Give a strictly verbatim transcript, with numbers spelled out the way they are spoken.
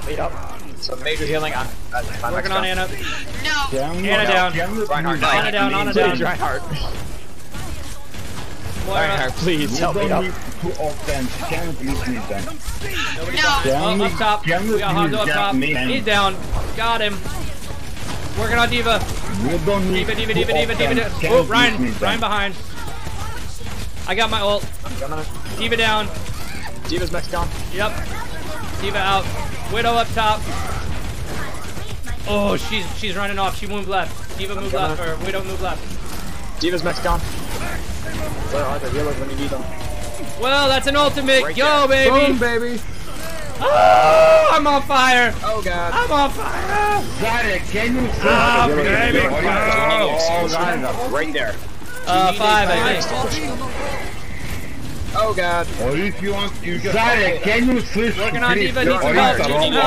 Lead up. Some major healing on. Uh, Working on Anna. No. Anna down. Reinhardt, no. Anna down. Anna down. Please, Reinhardt. Reinhardt, please help me up. No. Oh, up top. We got Hondo up top. He's down. Got him. Working on Diva. Diva, Diva, Diva, Diva, Diva, Diva. Oh, Ryan. Ryan behind. I got my ult. Diva down. Diva's next down. Yep. Diva out. Widow up top. Oh, she's she's running off. She moved left. Diva moved left, or Widow moved left. Diva's next down. Where are the healers when you need them? Well, that's an ultimate. Right Go, there. baby. Boom, baby. Oh, I'm on fire. Oh god. I'm on fire. Got can you Ah, baby. Oh, God. Right there. Uh, five, I think. Oh god. Or if you want, you got it. Can you switch? Working on please? Diva. Needs some Or help. you Needs some can- help.